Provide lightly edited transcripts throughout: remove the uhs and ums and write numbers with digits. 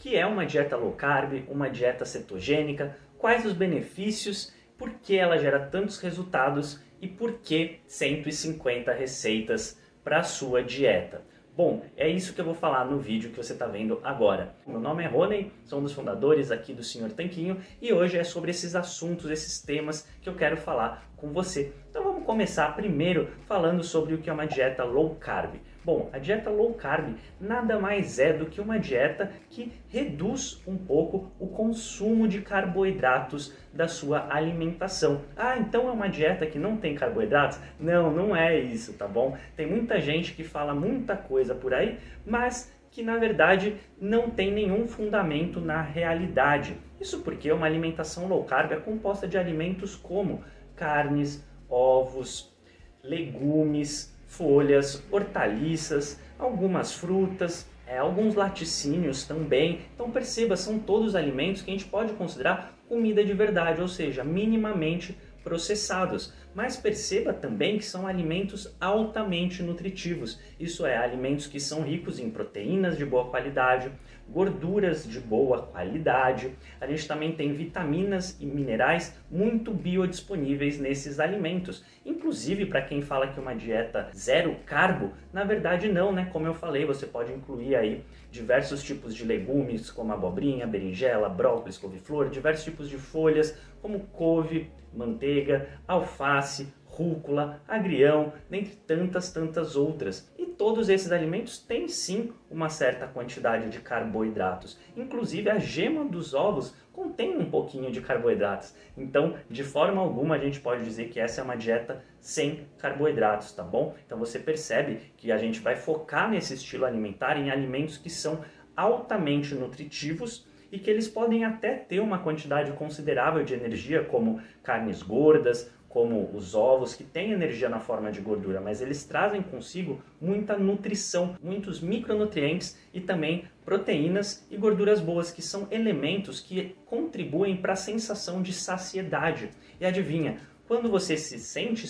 que é uma dieta low carb, uma dieta cetogênica, quais os benefícios, por que ela gera tantos resultados e por que 150 receitas para a sua dieta. Bom, é isso que eu vou falar no vídeo que você está vendo agora. Meu nome é Rony, sou um dos fundadores aqui do Sr. Tanquinho e hoje é sobre esses assuntos, esses temas que eu quero falar com você. Então vamos começar primeiro falando sobre o que é uma dieta low carb. Bom, a dieta low carb nada mais é do que uma dieta que reduz um pouco o consumo de carboidratos da sua alimentação. Ah, então é uma dieta que não tem carboidratos? Não, não é isso, tá bom? Tem muita gente que fala muita coisa por aí, mas que na verdade não tem nenhum fundamento na realidade. Isso porque uma alimentação low carb é composta de alimentos como carnes, ovos, legumes, folhas, hortaliças, algumas frutas, alguns laticínios também. Então perceba, são todos alimentos que a gente pode considerar comida de verdade, ou seja, minimamente processados. Mas perceba também que são alimentos altamente nutritivos. Isso é, alimentos que são ricos em proteínas de boa qualidade, gorduras de boa qualidade. A gente também tem vitaminas e minerais muito biodisponíveis nesses alimentos. Inclusive, para quem fala que uma dieta zero carbo, na verdade não, né? Como eu falei, você pode incluir aí diversos tipos de legumes, como abobrinha, berinjela, brócolis, couve-flor, diversos tipos de folhas, como couve, manteiga, alface, rúcula, agrião, dentre tantas outras. E todos esses alimentos têm sim uma certa quantidade de carboidratos. Inclusive a gema dos ovos contém um pouquinho de carboidratos. Então, de forma alguma, a gente pode dizer que essa é uma dieta sem carboidratos, tá bom? Então você percebe que a gente vai focar nesse estilo alimentar em alimentos que são altamente nutritivos e que eles podem até ter uma quantidade considerável de energia, como carnes gordas, como os ovos, que têm energia na forma de gordura, mas eles trazem consigo muita nutrição, muitos micronutrientes e também proteínas e gorduras boas, que são elementos que contribuem para a sensação de saciedade. E adivinha, quando você se sente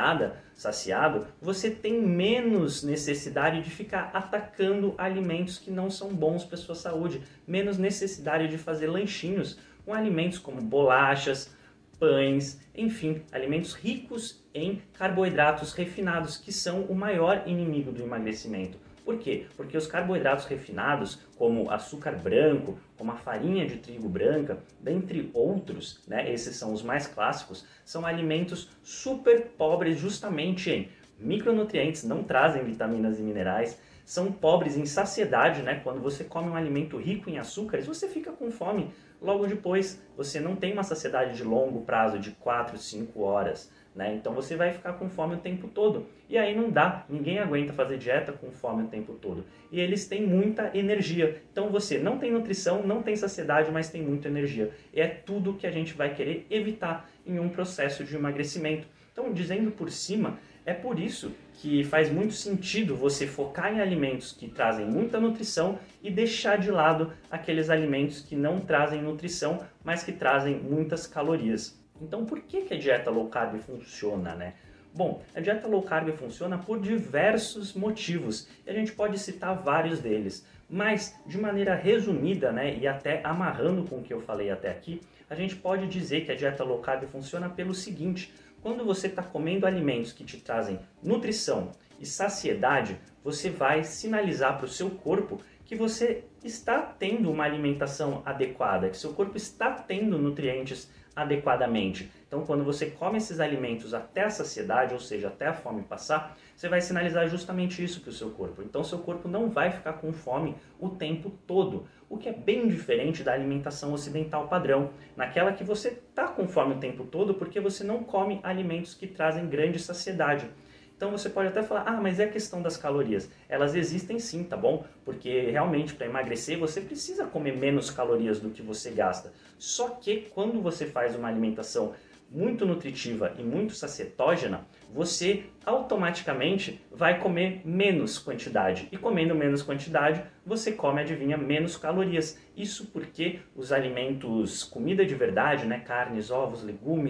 saciado, você tem menos necessidade de ficar atacando alimentos que não são bons para a sua saúde, menos necessidade de fazer lanchinhos com alimentos como bolachas, pães, enfim, alimentos ricos em carboidratos refinados, que são o maior inimigo do emagrecimento. Por quê? Porque os carboidratos refinados, como açúcar branco, como a farinha de trigo branca, dentre outros, né, esses são os mais clássicos, são alimentos super pobres justamente em micronutrientes, não trazem vitaminas e minerais, são pobres em saciedade, né? Quando você come um alimento rico em açúcares, você fica com fome logo depois. Você não tem uma saciedade de longo prazo, de 4, 5 horas, né? Então você vai ficar com fome o tempo todo. E aí não dá, ninguém aguenta fazer dieta com fome o tempo todo. E eles têm muita energia. Então você não tem nutrição, não tem saciedade, mas tem muita energia. E é tudo que a gente vai querer evitar em um processo de emagrecimento. Então, dizendo por cima, é por isso que faz muito sentido você focar em alimentos que trazem muita nutrição e deixar de lado aqueles alimentos que não trazem nutrição, mas que trazem muitas calorias. Então, por que a dieta low carb funciona, né? Bom, a dieta low carb funciona por diversos motivos, e a gente pode citar vários deles. Mas, de maneira resumida, né, e até amarrando com o que eu falei até aqui, a gente pode dizer que a dieta low carb funciona pelo seguinte: quando você está comendo alimentos que te trazem nutrição e saciedade, você vai sinalizar para o seu corpo que você está tendo uma alimentação adequada, que seu corpo está tendo nutrientes adequadamente. Então, quando você come esses alimentos até a saciedade, ou seja, até a fome passar, você vai sinalizar justamente isso para o seu corpo. Então, seu corpo não vai ficar com fome o tempo todo, o que é bem diferente da alimentação ocidental padrão, naquela que você está com fome o tempo todo porque você não come alimentos que trazem grande saciedade. Então você pode até falar, ah, mas é a questão das calorias. Elas existem sim, tá bom? Porque realmente para emagrecer você precisa comer menos calorias do que você gasta. Só que quando você faz uma alimentação muito nutritiva e muito sacietógena, você automaticamente vai comer menos quantidade. E comendo menos quantidade, você come, adivinha, menos calorias. Isso porque os alimentos, comida de verdade, né, carnes, ovos, legumes,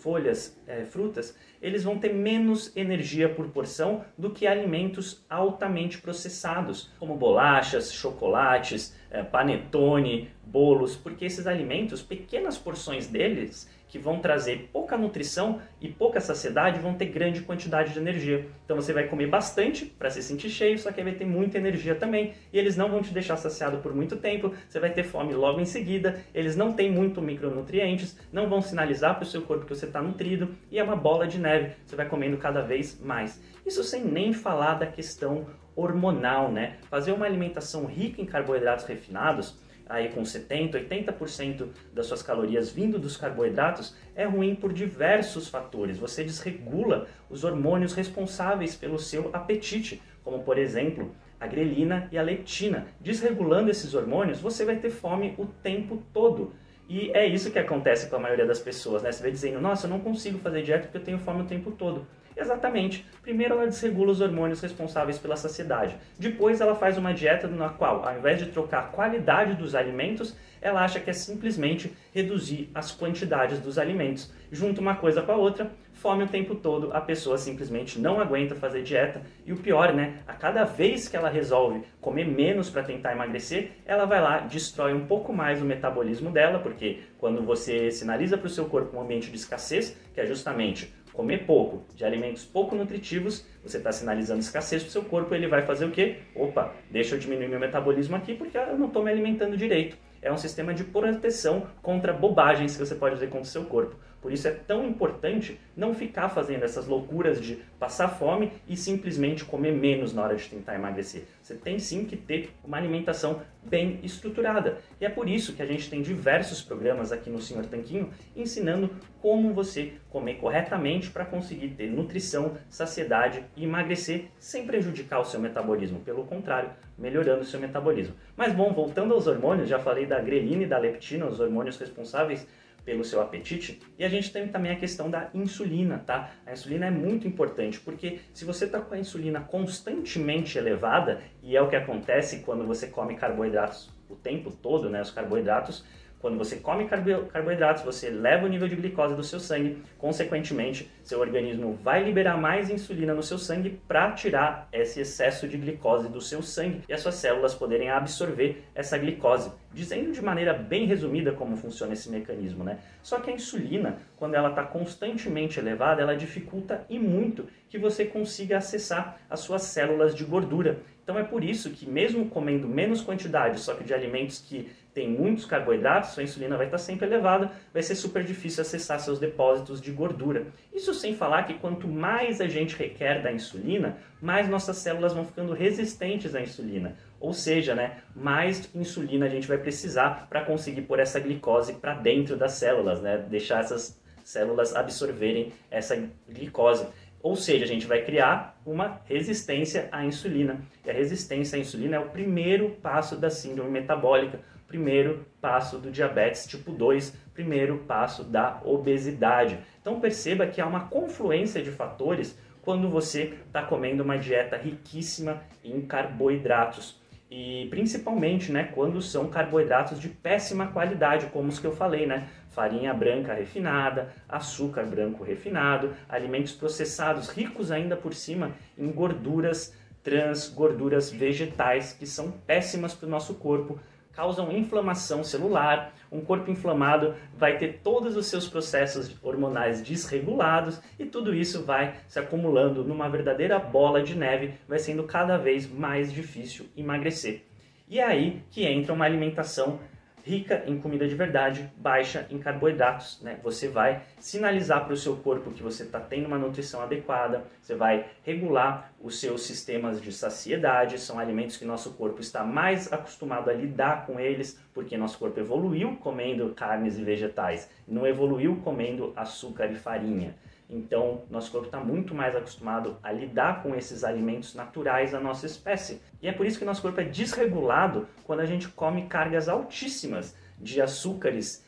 folhas, frutas, eles vão ter menos energia por porção do que alimentos altamente processados, como bolachas, chocolates, panetone, bolos, porque esses alimentos, pequenas porções deles, que vão trazer pouca nutrição e pouca saciedade, vão ter grande quantidade de energia. Então você vai comer bastante para se sentir cheio, só que aí vai ter muita energia também, e eles não vão te deixar saciado por muito tempo, você vai ter fome logo em seguida, eles não têm muito micronutrientes, não vão sinalizar para o seu corpo que você está nutrido, e é uma bola de neve, você vai comendo cada vez mais. Isso sem nem falar da questão hormonal, né? Fazer uma alimentação rica em carboidratos refinados, aí com 70%, 80% das suas calorias vindo dos carboidratos, é ruim por diversos fatores. Você desregula os hormônios responsáveis pelo seu apetite, como por exemplo, a grelina e a leptina. Desregulando esses hormônios, você vai ter fome o tempo todo. E é isso que acontece com a maioria das pessoas, né? Você vai dizendo, nossa, eu não consigo fazer dieta porque eu tenho fome o tempo todo. Exatamente. Primeiro ela desregula os hormônios responsáveis pela saciedade. Depois ela faz uma dieta na qual, ao invés de trocar a qualidade dos alimentos, ela acha que é simplesmente reduzir as quantidades dos alimentos. Junta uma coisa com a outra, fome o tempo todo, a pessoa simplesmente não aguenta fazer dieta. E o pior, né? A cada vez que ela resolve comer menos para tentar emagrecer, ela vai lá, destrói um pouco mais o metabolismo dela, porque quando você sinaliza para o seu corpo um ambiente de escassez, que é justamente comer pouco, de alimentos pouco nutritivos, você está sinalizando escassez para o seu corpo, ele vai fazer o quê? Opa, deixa eu diminuir meu metabolismo aqui porque eu não estou me alimentando direito. É um sistema de proteção contra bobagens que você pode fazer contra o seu corpo. Por isso é tão importante não ficar fazendo essas loucuras de passar fome e simplesmente comer menos na hora de tentar emagrecer. Você tem sim que ter uma alimentação bem estruturada. E é por isso que a gente tem diversos programas aqui no Sr. Tanquinho ensinando como você comer corretamente para conseguir ter nutrição, saciedade e emagrecer sem prejudicar o seu metabolismo. Pelo contrário, melhorando o seu metabolismo. Mas bom, voltando aos hormônios, já falei da grelina e da leptina, os hormônios responsáveis pelo seu apetite, e a gente tem também a questão da insulina, tá? A insulina é muito importante, porque se você está com a insulina constantemente elevada, e é o que acontece quando você come carboidratos o tempo todo, né? Os carboidratos, quando você come carboidratos, você eleva o nível de glicose do seu sangue, consequentemente, seu organismo vai liberar mais insulina no seu sangue para tirar esse excesso de glicose do seu sangue e as suas células poderem absorver essa glicose. Dizendo de maneira bem resumida como funciona esse mecanismo, né? Só que a insulina, quando ela está constantemente elevada, ela dificulta e muito que você consiga acessar as suas células de gordura. Então é por isso que mesmo comendo menos quantidade, só que de alimentos que têm muitos carboidratos, sua insulina vai estar sempre elevada, vai ser super difícil acessar seus depósitos de gordura. Isso sem falar que quanto mais a gente requer da insulina, mais nossas células vão ficando resistentes à insulina. Ou seja, né, mais insulina a gente vai precisar para conseguir pôr essa glicose para dentro das células, né, deixar essas células absorverem essa glicose. Ou seja, a gente vai criar uma resistência à insulina. E a resistência à insulina é o primeiro passo da síndrome metabólica, primeiro passo do diabetes tipo 2, primeiro passo da obesidade. Então perceba que há uma confluência de fatores quando você está comendo uma dieta riquíssima em carboidratos. E principalmente, né, quando são carboidratos de péssima qualidade, como os que eu falei, né? Farinha branca refinada, açúcar branco refinado, alimentos processados ricos ainda por cima em gorduras trans, gorduras vegetais, que são péssimas para o nosso corpo, causam inflamação celular. Um corpo inflamado vai ter todos os seus processos hormonais desregulados e tudo isso vai se acumulando numa verdadeira bola de neve, vai sendo cada vez mais difícil emagrecer. E é aí que entra uma alimentação rica em comida de verdade, baixa em carboidratos, né? Você vai sinalizar para o seu corpo que você está tendo uma nutrição adequada, você vai regular os seus sistemas de saciedade, são alimentos que nosso corpo está mais acostumado a lidar com eles, porque nosso corpo evoluiu comendo carnes e vegetais, não evoluiu comendo açúcar e farinha. Então, nosso corpo está muito mais acostumado a lidar com esses alimentos naturais da nossa espécie. E é por isso que nosso corpo é desregulado quando a gente come cargas altíssimas de açúcares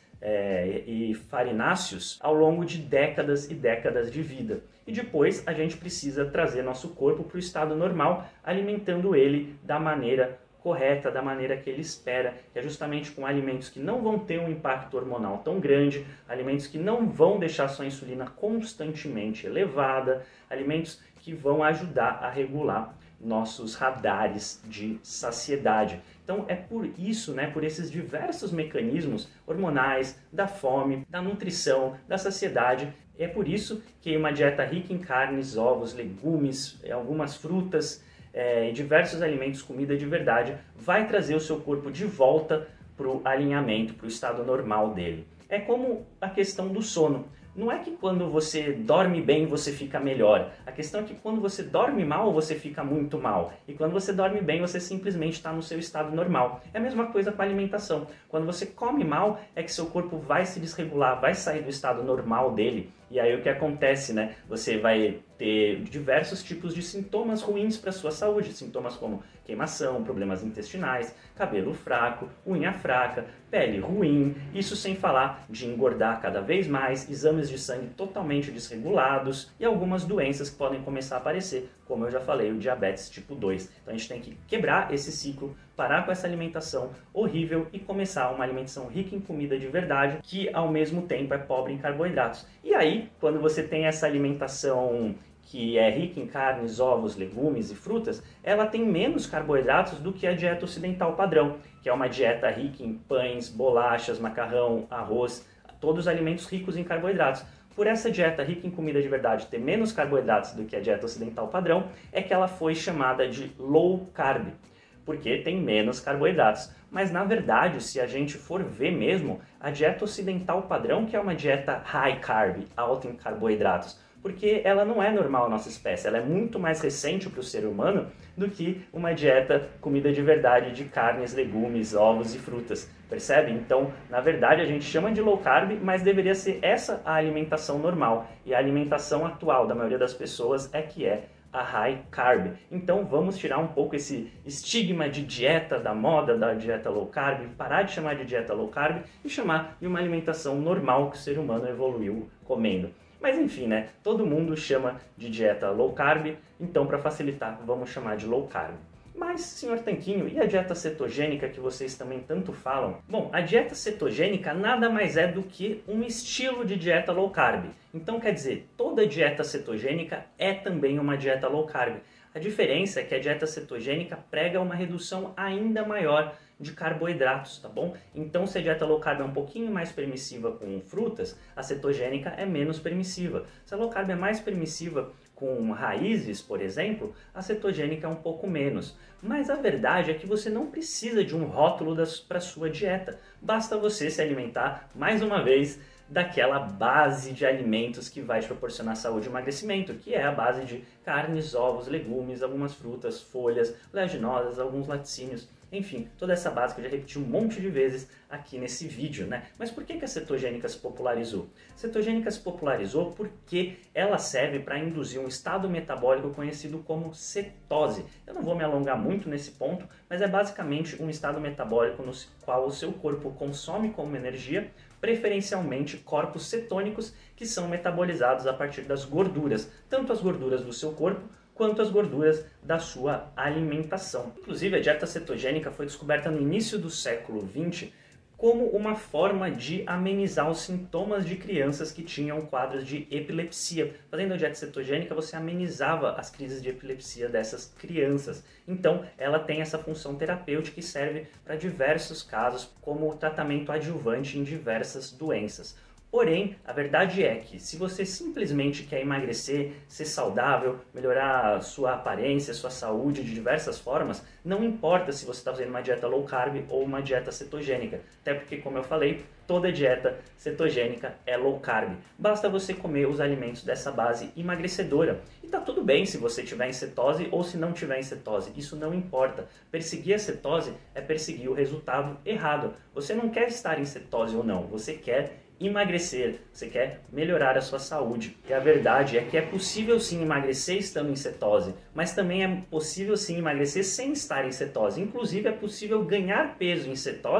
e farináceos ao longo de décadas e décadas de vida. E depois a gente precisa trazer nosso corpo para o estado normal, alimentando ele da maneira correta, da maneira que ele espera, que é justamente com alimentos que não vão ter um impacto hormonal tão grande, alimentos que não vão deixar sua insulina constantemente elevada, alimentos que vão ajudar a regular nossos radares de saciedade. Então é por isso, por esses diversos mecanismos hormonais, da fome, da nutrição, da saciedade, é por isso que uma dieta rica em carnes, ovos, legumes, algumas frutas e diversos alimentos, comida de verdade, vai trazer o seu corpo de volta para o alinhamento, para o estado normal dele. É como a questão do sono. Não é que quando você dorme bem você fica melhor. A questão é que quando você dorme mal, você fica muito mal. E quando você dorme bem, você simplesmente está no seu estado normal. É a mesma coisa com a alimentação. Quando você come mal, é que seu corpo vai se desregular, vai sair do estado normal dele. E aí o que acontece, Você vai ter diversos tipos de sintomas ruins para a sua saúde. Sintomas como queimação, problemas intestinais, cabelo fraco, unha fraca, pele ruim. Isso sem falar de engordar cada vez mais, exames de sangue totalmente desregulados e algumas doenças que podem começar a aparecer, como eu já falei, o diabetes tipo 2. Então a gente tem que quebrar esse ciclo, parar com essa alimentação horrível e começar uma alimentação rica em comida de verdade, que ao mesmo tempo é pobre em carboidratos. E aí, quando você tem essa alimentação que é rica em carnes, ovos, legumes e frutas, ela tem menos carboidratos do que a dieta ocidental padrão, que é uma dieta rica em pães, bolachas, macarrão, arroz, todos os alimentos ricos em carboidratos. Por essa dieta rica em comida de verdade ter menos carboidratos do que a dieta ocidental padrão, é que ela foi chamada de low carb, porque tem menos carboidratos. Mas na verdade, se a gente for ver mesmo, a dieta ocidental padrão que é uma dieta high carb, alta em carboidratos, porque ela não é normal à nossa espécie, ela é muito mais recente para o ser humano do que uma dieta comida de verdade de carnes, legumes, ovos e frutas, percebe? Então, na verdade, a gente chama de low carb, mas deveria ser essa a alimentação normal, e a alimentação atual da maioria das pessoas é que é a high carb. Então vamos tirar um pouco esse estigma de dieta da moda, da dieta low carb, parar de chamar de dieta low carb e chamar de uma alimentação normal que o ser humano evoluiu comendo. Mas enfim, todo mundo chama de dieta low carb, então para facilitar vamos chamar de low carb. Mas, senhor Tanquinho, e a dieta cetogênica que vocês também tanto falam? Bom, a dieta cetogênica nada mais é do que um estilo de dieta low carb. Então, quer dizer, toda dieta cetogênica é também uma dieta low carb. A diferença é que a dieta cetogênica prega uma redução ainda maior de carboidratos, tá bom? Então, se a dieta low carb é um pouquinho mais permissiva com frutas, a cetogênica é menos permissiva. Se a low carb é mais permissiva com raízes, por exemplo, a cetogênica é um pouco menos. Mas a verdade é que você não precisa de um rótulo para a sua dieta. Basta você se alimentar, mais uma vez, daquela base de alimentos que vai te proporcionar saúde e emagrecimento, que é a base de carnes, ovos, legumes, algumas frutas, folhas, oleaginosas, alguns laticínios. Enfim, toda essa base que eu já repeti um monte de vezes aqui nesse vídeo, Mas por que a cetogênica se popularizou? A cetogênica se popularizou porque ela serve para induzir um estado metabólico conhecido como cetose. Eu não vou me alongar muito nesse ponto, mas é basicamente um estado metabólico no qual o seu corpo consome como energia, preferencialmente corpos cetônicos que são metabolizados a partir das gorduras, tanto as gorduras do seu corpo quanto as gorduras da sua alimentação. Inclusive, a dieta cetogênica foi descoberta no início do século XX como uma forma de amenizar os sintomas de crianças que tinham quadros de epilepsia. Fazendo a dieta cetogênica, você amenizava as crises de epilepsia dessas crianças. Então, ela tem essa função terapêutica e serve para diversos casos, como tratamento adjuvante em diversas doenças. Porém, a verdade é que se você simplesmente quer emagrecer, ser saudável, melhorar a sua aparência, sua saúde de diversas formas, não importa se você está fazendo uma dieta low carb ou uma dieta cetogênica. Até porque, como eu falei, toda dieta cetogênica é low carb. Basta você comer os alimentos dessa base emagrecedora. E tá tudo bem se você estiver em cetose ou se não estiver em cetose. Isso não importa. Perseguir a cetose é perseguir o resultado errado. Você não quer estar em cetose ou não. Você quer emagrecer, você quer melhorar a sua saúde. E a verdade é que é possível sim emagrecer estando em cetose, mas também é possível sim emagrecer sem estar em cetose. Inclusive é possível ganhar peso em cetose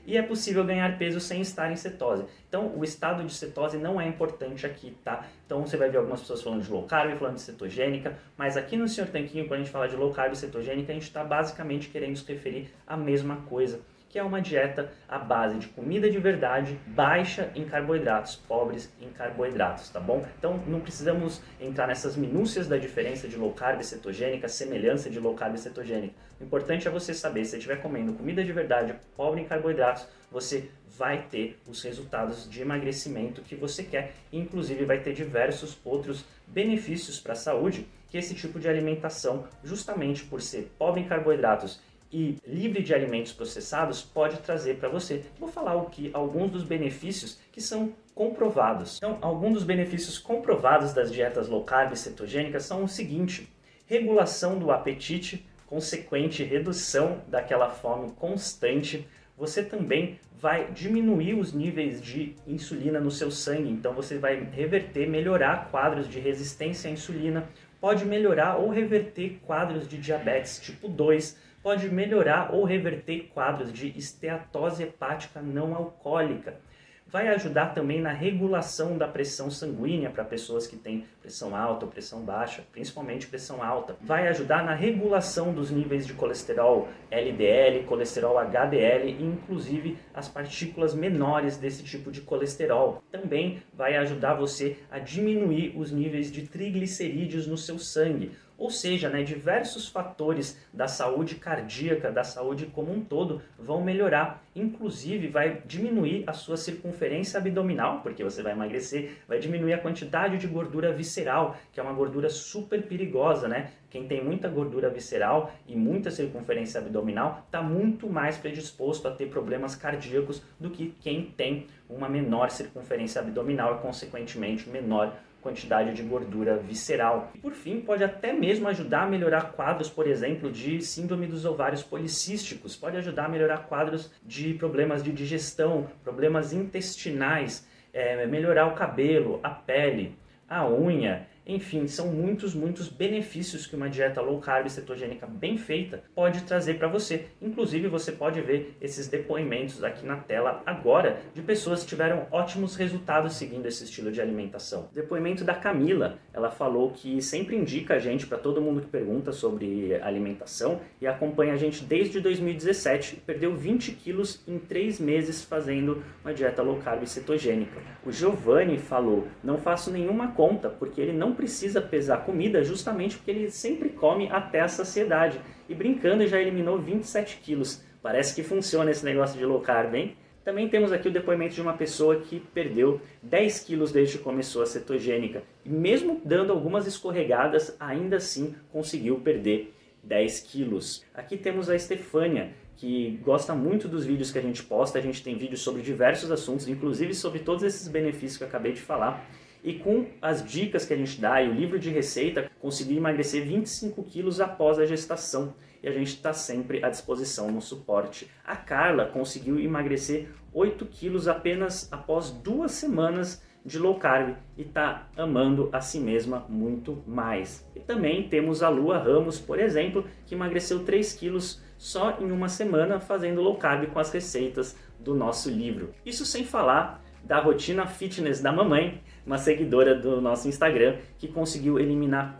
e é possível ganhar peso sem estar em cetose. Então, o estado de cetose não é importante aqui, tá? Então, você vai ver algumas pessoas falando de low carb, falando de cetogênica, mas aqui no Sr. Tanquinho, quando a gente fala de low carb e cetogênica, a gente está basicamente querendo se referir à mesma coisa, que é uma dieta à base de comida de verdade, baixa em carboidratos, pobres em carboidratos, tá bom? Então não precisamos entrar nessas minúcias da diferença de low carb e cetogênica, semelhança de low carb e cetogênica. O importante é você saber, se você estiver comendo comida de verdade, pobre em carboidratos, você vai ter os resultados de emagrecimento que você quer, e inclusive vai ter diversos outros benefícios para a saúde que esse tipo de alimentação, justamente por ser pobre em carboidratos e livre de alimentos processados, pode trazer para você. Vou falar alguns dos benefícios que são comprovados. Então, alguns dos benefícios comprovados das dietas low carb e cetogênicas são o seguinte: regulação do apetite, consequente redução daquela fome constante. Você também vai diminuir os níveis de insulina no seu sangue, então você vai reverter, melhorar quadros de resistência à insulina, pode melhorar ou reverter quadros de diabetes tipo 2, pode melhorar ou reverter quadros de esteatose hepática não alcoólica. Vai ajudar também na regulação da pressão sanguínea para pessoas que têm pressão alta ou pressão baixa, principalmente pressão alta. Vai ajudar na regulação dos níveis de colesterol LDL, colesterol HDL e inclusive as partículas menores desse tipo de colesterol. Também vai ajudar você a diminuir os níveis de triglicerídeos no seu sangue. Ou seja, diversos fatores da saúde cardíaca, da saúde como um todo, vão melhorar. Inclusive, vai diminuir a sua circunferência abdominal, porque você vai emagrecer, vai diminuir a quantidade de gordura visceral, que é uma gordura super perigosa, né? Quem tem muita gordura visceral e muita circunferência abdominal está muito mais predisposto a ter problemas cardíacos do que quem tem uma menor circunferência abdominal e, consequentemente, menor quantidade de gordura visceral. E por fim, pode até mesmo ajudar a melhorar quadros, por exemplo, de síndrome dos ovários policísticos, pode ajudar a melhorar quadros de problemas de digestão, problemas intestinais, melhorar o cabelo, a pele, a unha. Enfim, são muitos benefícios que uma dieta low carb cetogênica bem feita pode trazer para você. Inclusive, você pode ver esses depoimentos aqui na tela agora de pessoas que tiveram ótimos resultados seguindo esse estilo de alimentação. Depoimento da Camila, ela falou que sempre indica a gente para todo mundo que pergunta sobre alimentação e acompanha a gente desde 2017. Perdeu 20 quilos em 3 meses fazendo uma dieta low carb cetogênica. O Giovanni falou: não faço nenhuma conta porque ele não precisa pesar comida justamente porque ele sempre come até a saciedade. E brincando já eliminou 27 quilos. Parece que funciona esse negócio de low carb, hein? Também temos aqui o depoimento de uma pessoa que perdeu 10 quilos desde que começou a cetogênica. E mesmo dando algumas escorregadas, ainda assim conseguiu perder 10 quilos. Aqui temos a Estefânia, que gosta muito dos vídeos que a gente posta. A gente tem vídeos sobre diversos assuntos, inclusive sobre todos esses benefícios que eu acabei de falar. E com as dicas que a gente dá e o livro de receita, conseguiu emagrecer 25 quilos após a gestação. E a gente está sempre à disposição no suporte. A Carla conseguiu emagrecer 8 quilos apenas após 2 semanas de low carb e está amando a si mesma muito mais. E também temos a Lua Ramos, por exemplo, que emagreceu 3 quilos só em 1 semana fazendo low carb com as receitas do nosso livro. Isso sem falar da rotina fitness da mamãe, uma seguidora do nosso Instagram, que conseguiu eliminar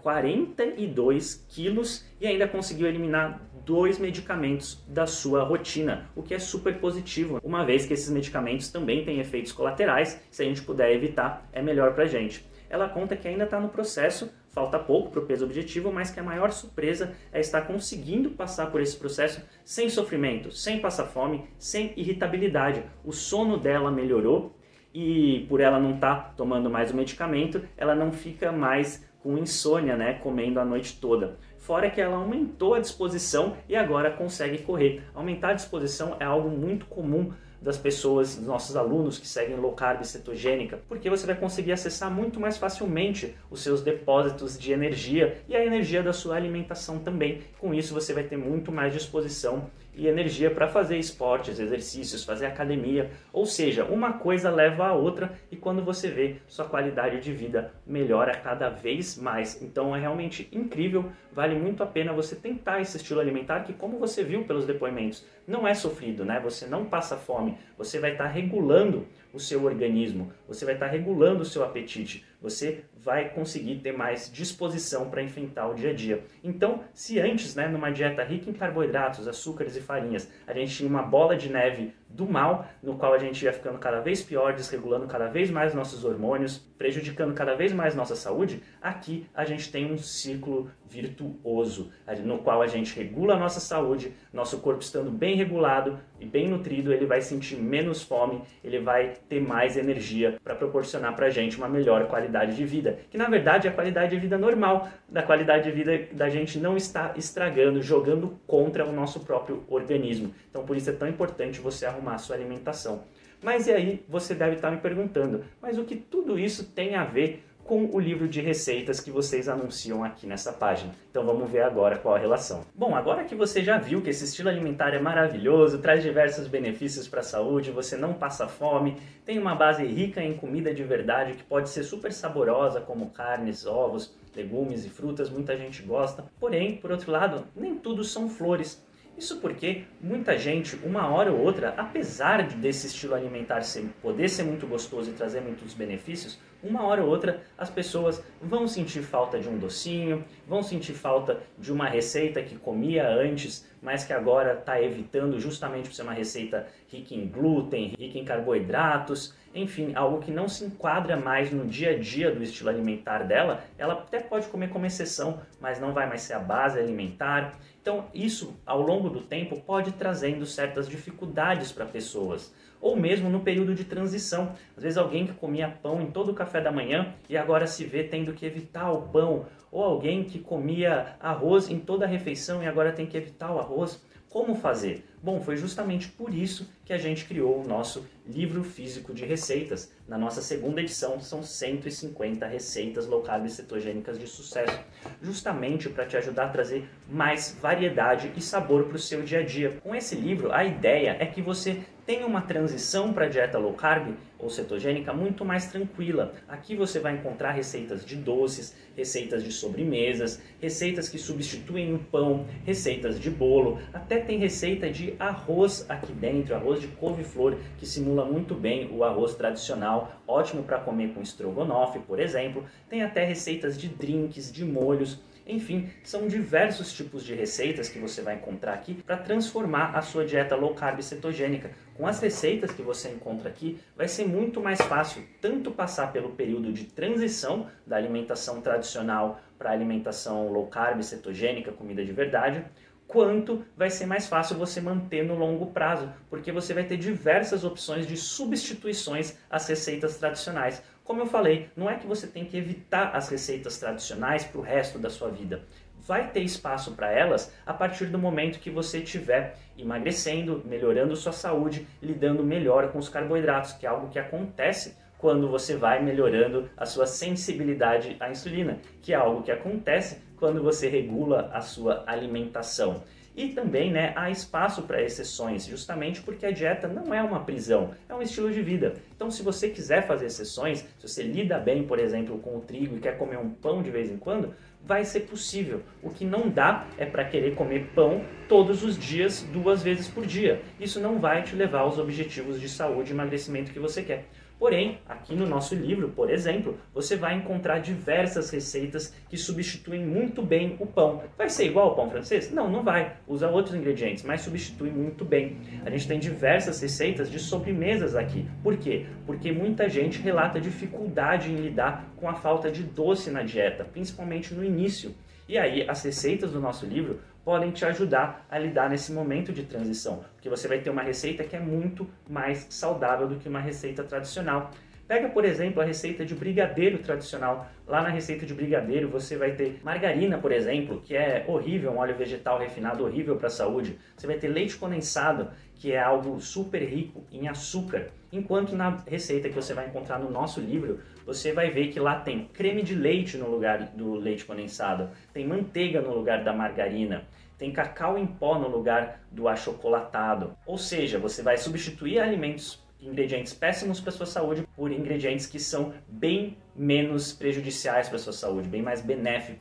42 quilos e ainda conseguiu eliminar 2 medicamentos da sua rotina, o que é super positivo, uma vez que esses medicamentos também têm efeitos colaterais. Se a gente puder evitar, é melhor pra gente. Ela conta que ainda está no processo, falta pouco para o peso objetivo, mas que a maior surpresa é estar conseguindo passar por esse processo sem sofrimento, sem passar fome, sem irritabilidade. O sono dela melhorou, e por ela não estar tomando mais o medicamento, ela não fica mais com insônia, comendo a noite toda. Fora que ela aumentou a disposição e agora consegue correr. Aumentar a disposição é algo muito comum das pessoas, dos nossos alunos que seguem low carb cetogênica, porque você vai conseguir acessar muito mais facilmente os seus depósitos de energia e a energia da sua alimentação também. Com isso você vai ter muito mais disposição e energia para fazer esportes, exercícios, fazer academia, ou seja, uma coisa leva a outra e quando você vê, sua qualidade de vida melhora cada vez mais. Então é realmente incrível, vale muito a pena você tentar esse estilo alimentar que, como você viu pelos depoimentos, não é sofrido, né? Você não passa fome, você vai estar regulando o seu organismo, você vai estar regulando o seu apetite, você vai conseguir ter mais disposição para enfrentar o dia a dia. Então, se antes, né, numa dieta rica em carboidratos, açúcares e farinhas, a gente tinha uma bola de neve do mal, no qual a gente ia ficando cada vez pior, desregulando cada vez mais nossos hormônios, prejudicando cada vez mais nossa saúde, aqui a gente tem um ciclo virtuoso, no qual a gente regula a nossa saúde, nosso corpo estando bem regulado e bem nutrido, ele vai sentir menos fome, ele vai ter mais energia para proporcionar para a gente uma melhor qualidade de vida, que na verdade é a qualidade de vida normal, da qualidade de vida da gente não estar estragando, jogando contra o nosso próprio organismo. Então por isso é tão importante você arrumar a sua alimentação. Mas e aí você deve estar me perguntando, mas o que tudo isso tem a ver com o livro de receitas que vocês anunciam aqui nessa página? Então vamos ver agora qual a relação. Bom, agora que você já viu que esse estilo alimentar é maravilhoso, traz diversos benefícios para a saúde, você não passa fome, tem uma base rica em comida de verdade que pode ser super saborosa, como carnes, ovos, legumes e frutas, muita gente gosta. Porém, por outro lado, nem tudo são flores. Isso porque muita gente, uma hora ou outra, apesar desse estilo alimentar poder ser muito gostoso e trazer muitos benefícios, uma hora ou outra as pessoas vão sentir falta de um docinho, vão sentir falta de uma receita que comia antes, mas que agora está evitando justamente por ser uma receita rica em glúten, rica em carboidratos, enfim, algo que não se enquadra mais no dia a dia do estilo alimentar dela. Ela até pode comer como exceção, mas não vai mais ser a base alimentar. Então isso, ao longo do tempo, pode ir trazendo certas dificuldades para pessoas. Ou mesmo no período de transição. Às vezes alguém que comia pão em todo o café da manhã e agora se vê tendo que evitar o pão. Ou alguém que comia arroz em toda a refeição e agora tem que evitar o arroz. Como fazer? Bom, foi justamente por isso que a gente criou o nosso livro físico de receitas. Na nossa segunda edição, são 150 receitas low carb cetogênicas de sucesso, justamente para te ajudar a trazer mais variedade e sabor para o seu dia a dia. Com esse livro, a ideia é que você tenha uma transição para a dieta low carb ou cetogênica muito mais tranquila. Aqui você vai encontrar receitas de doces, receitas de sobremesas, receitas que substituem o pão, receitas de bolo, até tem receita de arroz aqui dentro, arroz de couve-flor, que simula muito bem o arroz tradicional, ótimo para comer com estrogonofe, por exemplo. Tem até receitas de drinks, de molhos. Enfim, são diversos tipos de receitas que você vai encontrar aqui para transformar a sua dieta low carb cetogênica. Com as receitas que você encontra aqui, vai ser muito mais fácil tanto passar pelo período de transição da alimentação tradicional para a alimentação low carb cetogênica, comida de verdade, quanto vai ser mais fácil você manter no longo prazo, porque você vai ter diversas opções de substituições às receitas tradicionais. Como eu falei, não é que você tem que evitar as receitas tradicionais para o resto da sua vida. Vai ter espaço para elas a partir do momento que você estiver emagrecendo, melhorando sua saúde, lidando melhor com os carboidratos, que é algo que acontece quando você vai melhorando a sua sensibilidade à insulina, que é algo que acontece quando você regula a sua alimentação. E também, né, há espaço para exceções, justamente porque a dieta não é uma prisão, é um estilo de vida. Então, se você quiser fazer exceções, se você lida bem, por exemplo, com o trigo e quer comer um pão de vez em quando, vai ser possível. O que não dá é para querer comer pão todos os dias, 2 vezes por dia. Isso não vai te levar aos objetivos de saúde e emagrecimento que você quer. Porém, aqui no nosso livro, por exemplo, você vai encontrar diversas receitas que substituem muito bem o pão. Vai ser igual ao pão francês? Não, não vai. Usa outros ingredientes, mas substitui muito bem. A gente tem diversas receitas de sobremesas aqui. Por quê? Porque muita gente relata dificuldade em lidar com a falta de doce na dieta, principalmente no início. E aí, as receitas do nosso livro podem te ajudar a lidar nesse momento de transição, porque você vai ter uma receita que é muito mais saudável do que uma receita tradicional. Pega, por exemplo, a receita de brigadeiro tradicional. Lá na receita de brigadeiro você vai ter margarina, por exemplo, que é horrível, um óleo vegetal refinado horrível para a saúde. Você vai ter leite condensado, que é algo super rico em açúcar. Enquanto na receita que você vai encontrar no nosso livro, você vai ver que lá tem creme de leite no lugar do leite condensado, tem manteiga no lugar da margarina, tem cacau em pó no lugar do achocolatado. Ou seja, você vai substituir ingredientes péssimos para a sua saúde por ingredientes que são bem menos prejudiciais para a sua saúde, bem mais benéficos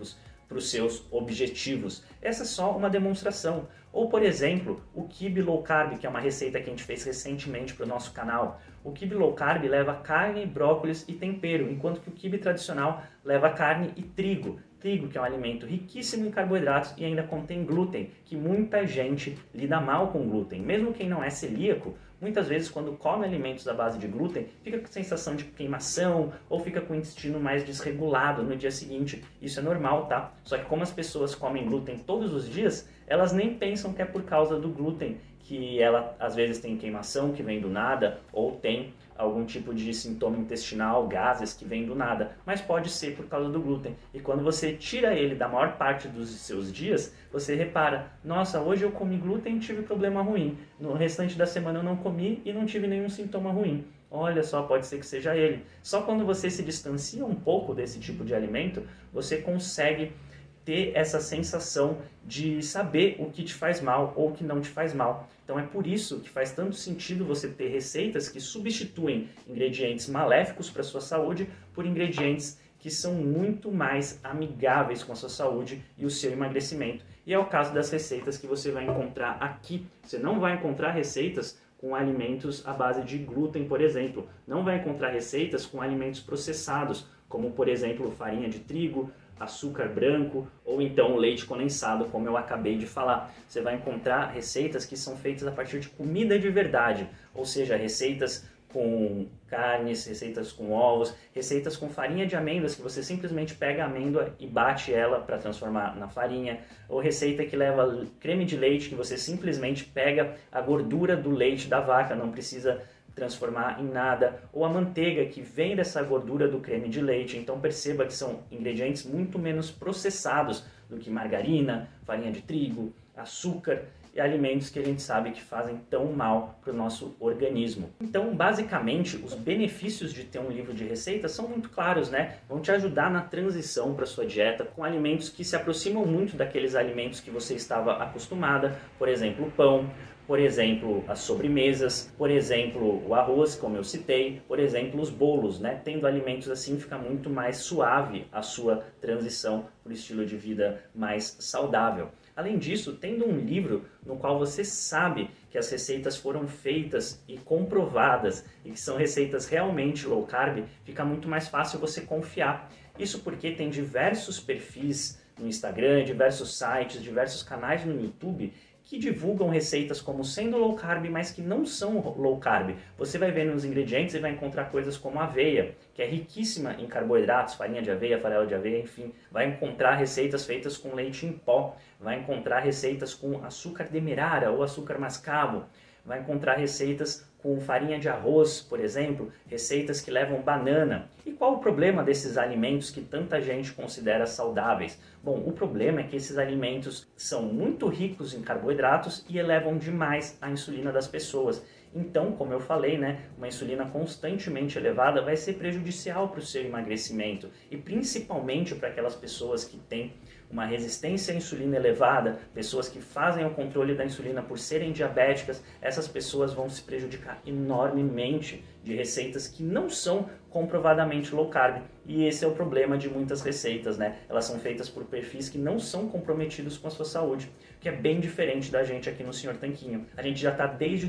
para os seus objetivos. Essa é só uma demonstração. Ou, por exemplo, o quibe low carb, que é uma receita que a gente fez recentemente para o nosso canal. O quibe low carb leva carne, brócolis e tempero, enquanto que o quibe tradicional leva carne e trigo. Trigo, que é um alimento riquíssimo em carboidratos e ainda contém glúten, que muita gente lida mal com glúten. Mesmo quem não é celíaco, muitas vezes quando come alimentos à base de glúten, fica com sensação de queimação ou fica com o intestino mais desregulado no dia seguinte. Isso é normal, tá? Só que como as pessoas comem glúten todos os dias, elas nem pensam que é por causa do glúten que ela às vezes tem queimação que vem do nada ou tem algum tipo de sintoma intestinal, gases que vem do nada, mas pode ser por causa do glúten. E quando você tira ele da maior parte dos seus dias, você repara, nossa, hoje eu comi glúten e tive problema ruim, no restante da semana eu não comi e não tive nenhum sintoma ruim. Olha só, pode ser que seja ele. Só quando você se distancia um pouco desse tipo de alimento, você consegue ter essa sensação de saber o que te faz mal ou o que não te faz mal. Então é por isso que faz tanto sentido você ter receitas que substituem ingredientes maléficos para a sua saúde por ingredientes que são muito mais amigáveis com a sua saúde e o seu emagrecimento. E é o caso das receitas que você vai encontrar aqui. Você não vai encontrar receitas com alimentos à base de glúten, por exemplo. Não vai encontrar receitas com alimentos processados, como por exemplo farinha de trigo, açúcar branco ou então leite condensado, como eu acabei de falar. Você vai encontrar receitas que são feitas a partir de comida de verdade, ou seja, receitas com carnes, receitas com ovos, receitas com farinha de amêndoas, que você simplesmente pega a amêndoa e bate ela para transformar na farinha, ou receita que leva creme de leite, que você simplesmente pega a gordura do leite da vaca, não precisa transformar em nada, ou a manteiga que vem dessa gordura do creme de leite. Então perceba que são ingredientes muito menos processados do que margarina, farinha de trigo, açúcar e alimentos que a gente sabe que fazem tão mal para o nosso organismo. Então, basicamente, os benefícios de ter um livro de receitas são muito claros, né? Vão te ajudar na transição para sua dieta com alimentos que se aproximam muito daqueles alimentos que você estava acostumada, por exemplo, o pão, por exemplo, as sobremesas, por exemplo, o arroz, como eu citei, por exemplo, os bolos, né? Tendo alimentos assim, fica muito mais suave a sua transição para o estilo de vida mais saudável. Além disso, tendo um livro no qual você sabe que as receitas foram feitas e comprovadas e que são receitas realmente low carb, fica muito mais fácil você confiar. Isso porque tem diversos perfis no Instagram, diversos sites, diversos canais no YouTube que divulgam receitas como sendo low carb, mas que não são low carb. Você vai ver nos ingredientes e vai encontrar coisas como aveia, que é riquíssima em carboidratos, farinha de aveia, farelo de aveia, enfim. Vai encontrar receitas feitas com leite em pó, vai encontrar receitas com açúcar demerara ou açúcar mascavo, vai encontrar receitas com farinha de arroz, por exemplo, receitas que levam banana. E qual o problema desses alimentos que tanta gente considera saudáveis? Bom, o problema é que esses alimentos são muito ricos em carboidratos e elevam demais a insulina das pessoas. Então, como eu falei, né, uma insulina constantemente elevada vai ser prejudicial para o seu emagrecimento e principalmente para aquelas pessoas que têm uma resistência à insulina elevada, pessoas que fazem o controle da insulina por serem diabéticas, essas pessoas vão se prejudicar enormemente de receitas que não são comprovadamente low carb. E esse é o problema de muitas receitas, né? Elas são feitas por perfis que não são comprometidos com a sua saúde, que é bem diferente da gente aqui no Sr. Tanquinho. A gente já está desde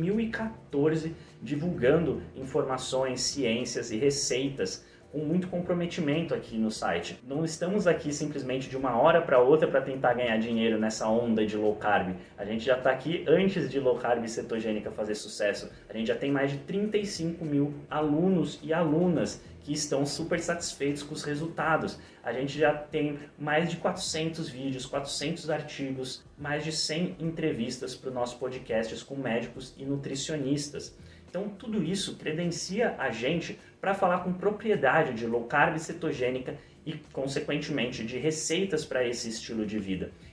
2014 divulgando informações, ciências e receitas com muito comprometimento aqui no site. Não estamos aqui simplesmente de uma hora para outra para tentar ganhar dinheiro nessa onda de low carb. A gente já está aqui antes de low carb cetogênica fazer sucesso. A gente já tem mais de 35 mil alunos e alunas que estão super satisfeitos com os resultados. A gente já tem mais de 400 vídeos, 400 artigos, mais de 100 entrevistas para o nosso podcast com médicos e nutricionistas. Então tudo isso credencia a gente para falar com propriedade de low carb cetogênica e, consequentemente, de receitas para esse estilo de vida.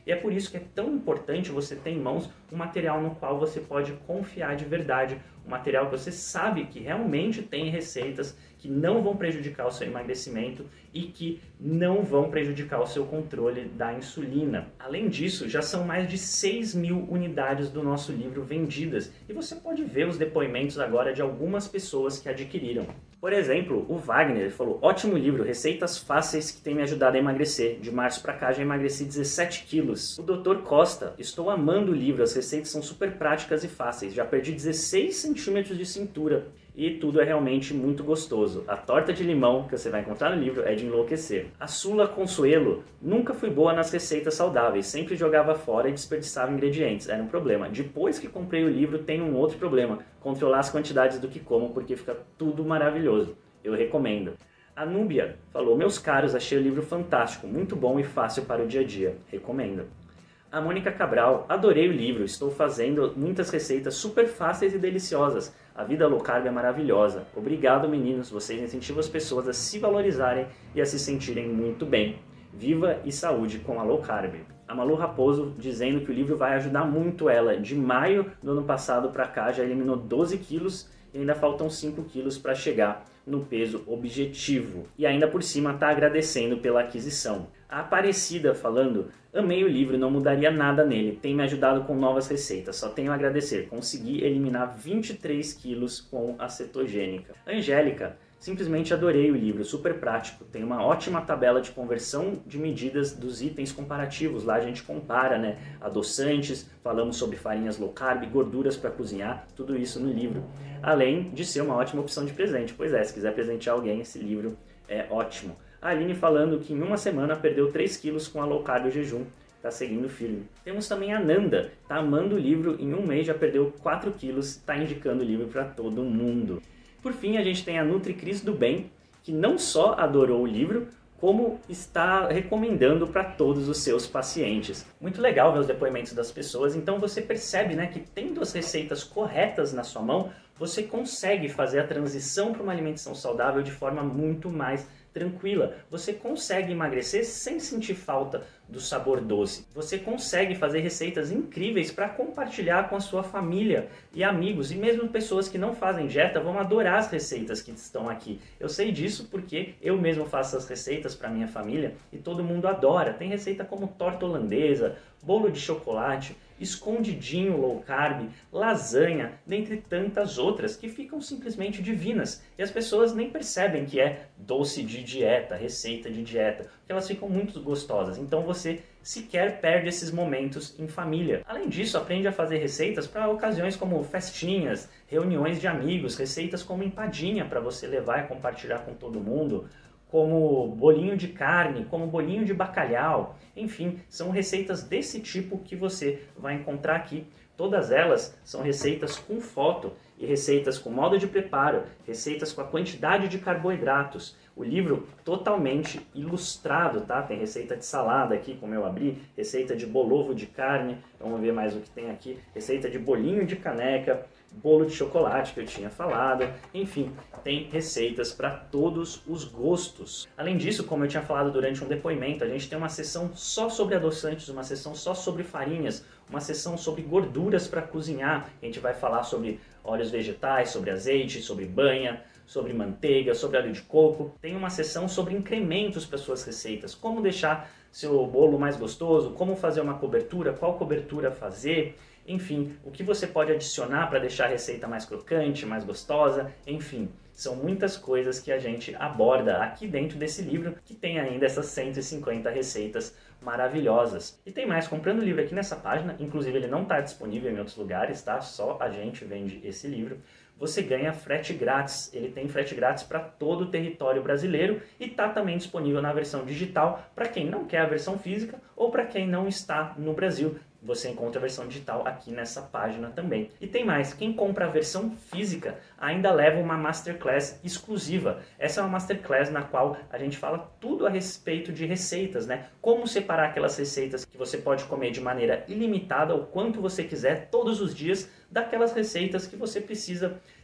E é por isso que é tão importante você ter em mãos um material no qual você pode confiar de verdade, um material que você sabe que realmente tem receitas que não vão prejudicar o seu emagrecimento e que não vão prejudicar o seu controle da insulina. Além disso, já são mais de 6.000 unidades do nosso livro vendidas e você pode ver os depoimentos agora de algumas pessoas que adquiriram. Por exemplo, o Wagner falou: ótimo livro, receitas fáceis que tem me ajudado a emagrecer. De março pra cá já emagreci 17 quilos. O Dr. Costa: estou amando o livro, as receitas são super práticas e fáceis. Já perdi 16 centímetros de cintura. E tudo é realmente muito gostoso. A torta de limão que você vai encontrar no livro é de enlouquecer. A Sula Consuelo: nunca fui boa nas receitas saudáveis, sempre jogava fora e desperdiçava ingredientes, era um problema. Depois que comprei o livro tenho um outro problema, controlar as quantidades do que como porque fica tudo maravilhoso. Eu recomendo. A Núbia falou: meus caros, achei o livro fantástico, muito bom e fácil para o dia a dia, recomendo. A Mônica Cabral: adorei o livro, estou fazendo muitas receitas super fáceis e deliciosas. A vida low carb é maravilhosa. Obrigado, meninos, vocês incentivam as pessoas a se valorizarem e a se sentirem muito bem. Viva e saúde com a low carb. A Malu Raposo dizendo que o livro vai ajudar muito ela. De maio do ano passado para cá já eliminou 12 quilos e ainda faltam 5 quilos para chegar no peso objetivo. E ainda por cima está agradecendo pela aquisição. A Aparecida falando: amei o livro, não mudaria nada nele, tem me ajudado com novas receitas, só tenho a agradecer, consegui eliminar 23 quilos com a cetogênica. A Angélica: simplesmente adorei o livro, super prático, tem uma ótima tabela de conversão de medidas dos itens comparativos, lá a gente compara, né, adoçantes, falamos sobre farinhas low carb, gorduras para cozinhar, tudo isso no livro. Além de ser uma ótima opção de presente, pois é, se quiser presentear alguém, esse livro é ótimo. A Aline falando que em uma semana perdeu 3 quilos com a low carb e o jejum, está seguindo firme. Temos também a Nanda, está amando o livro, em um mês já perdeu 4 quilos, está indicando o livro para todo mundo. Por fim, a gente tem a NutriCris do Bem, que não só adorou o livro, como está recomendando para todos os seus pacientes. Muito legal ver os depoimentos das pessoas, então você percebe, né, que tendo as receitas corretas na sua mão, você consegue fazer a transição para uma alimentação saudável de forma muito mais tranquila. Você consegue emagrecer sem sentir falta do sabor doce. Você consegue fazer receitas incríveis para compartilhar com a sua família e amigos. E mesmo pessoas que não fazem dieta vão adorar as receitas que estão aqui. Eu sei disso porque eu mesmo faço as receitas para minha família e todo mundo adora. Tem receita como torta holandesa, bolo de chocolate, escondidinho low carb, lasanha, dentre tantas outras que ficam simplesmente divinas. E as pessoas nem percebem que é doce de dieta, receita de dieta, porque elas ficam muito gostosas. Então você sequer perde esses momentos em família. Além disso, aprende a fazer receitas para ocasiões como festinhas, reuniões de amigos, receitas como empadinha para você levar e compartilhar com todo mundo, como bolinho de carne, como bolinho de bacalhau, enfim, são receitas desse tipo que você vai encontrar aqui. Todas elas são receitas com foto e receitas com modo de preparo, receitas com a quantidade de carboidratos. O livro totalmente ilustrado, tá? Tem receita de salada aqui, como eu abri, receita de bolovo de carne, vamos ver mais o que tem aqui, receita de bolinho de caneca, bolo de chocolate que eu tinha falado, enfim, tem receitas para todos os gostos. Além disso, como eu tinha falado durante um depoimento, a gente tem uma seção só sobre adoçantes, uma seção só sobre farinhas, uma seção sobre gorduras para cozinhar. A gente vai falar sobre óleos vegetais, sobre azeite, sobre banha, sobre manteiga, sobre óleo de coco. Tem uma seção sobre incrementos para suas receitas, como deixar seu bolo mais gostoso, como fazer uma cobertura, qual cobertura fazer, enfim, o que você pode adicionar para deixar a receita mais crocante, mais gostosa, enfim. São muitas coisas que a gente aborda aqui dentro desse livro, que tem ainda essas 150 receitas maravilhosas. E tem mais, comprando o livro aqui nessa página, inclusive ele não está disponível em outros lugares, tá? Só a gente vende esse livro. Você ganha frete grátis, ele tem frete grátis para todo o território brasileiro e está também disponível na versão digital para quem não quer a versão física ou para quem não está no Brasil. Você encontra a versão digital aqui nessa página também. E tem mais, quem compra a versão física ainda leva uma Masterclass exclusiva. Essa é uma Masterclass na qual a gente fala tudo a respeito de receitas, né? Como separar aquelas receitas que você pode comer de maneira ilimitada, o quanto você quiser, todos os dias, daquelas receitas que você precisa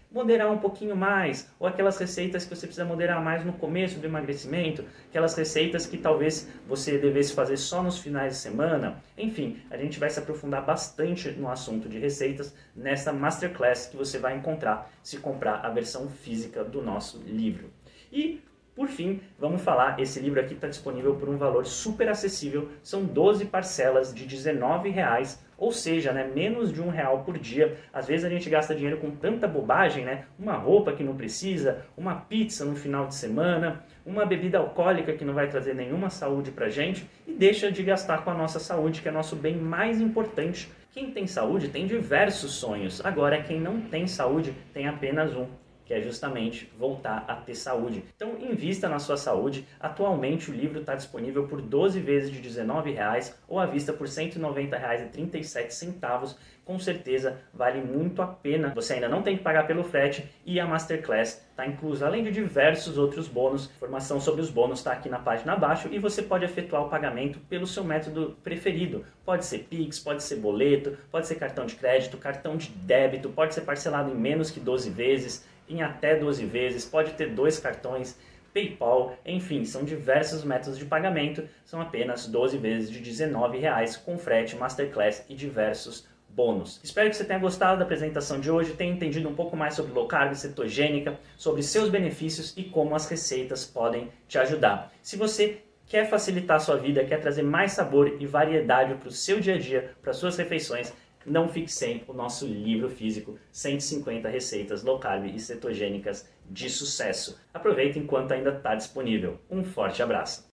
moderar um pouquinho mais, ou aquelas receitas que você precisa moderar mais no começo do emagrecimento, aquelas receitas que talvez você devesse fazer só nos finais de semana. Enfim, a gente vai se aprofundar bastante no assunto de receitas nessa Masterclass que você vai encontrar se comprar a versão física do nosso livro. E por fim, vamos falar, esse livro aqui está disponível por um valor super acessível, são 12 parcelas de R$19, ou seja, né, menos de R$1 por dia. Às vezes a gente gasta dinheiro com tanta bobagem, né? Uma roupa que não precisa, uma pizza no final de semana, uma bebida alcoólica que não vai trazer nenhuma saúde pra gente e deixa de gastar com a nossa saúde, que é nosso bem mais importante. Quem tem saúde tem diversos sonhos, agora quem não tem saúde tem apenas um, que é justamente voltar a ter saúde. Então invista na sua saúde. Atualmente o livro está disponível por 12 vezes de R$19 ou à vista por R$190,37. Com certeza vale muito a pena. Você ainda não tem que pagar pelo frete e a Masterclass está inclusa, além de diversos outros bônus. Informação sobre os bônus está aqui na página abaixo e você pode efetuar o pagamento pelo seu método preferido. Pode ser Pix, pode ser boleto, pode ser cartão de crédito, cartão de débito, pode ser parcelado em menos que 12 vezes, em até 12 vezes, pode ter 2 cartões, PayPal, enfim, são diversos métodos de pagamento, são apenas 12 vezes de R$19 com frete, Masterclass e diversos bônus. Espero que você tenha gostado da apresentação de hoje, tenha entendido um pouco mais sobre low carb, cetogênica, sobre seus benefícios e como as receitas podem te ajudar. Se você quer facilitar a sua vida, quer trazer mais sabor e variedade para o seu dia a dia, para as suas refeições, não fique sem o nosso livro físico, 150 receitas low carb e cetogênicas de sucesso. Aproveite enquanto ainda está disponível. Um forte abraço!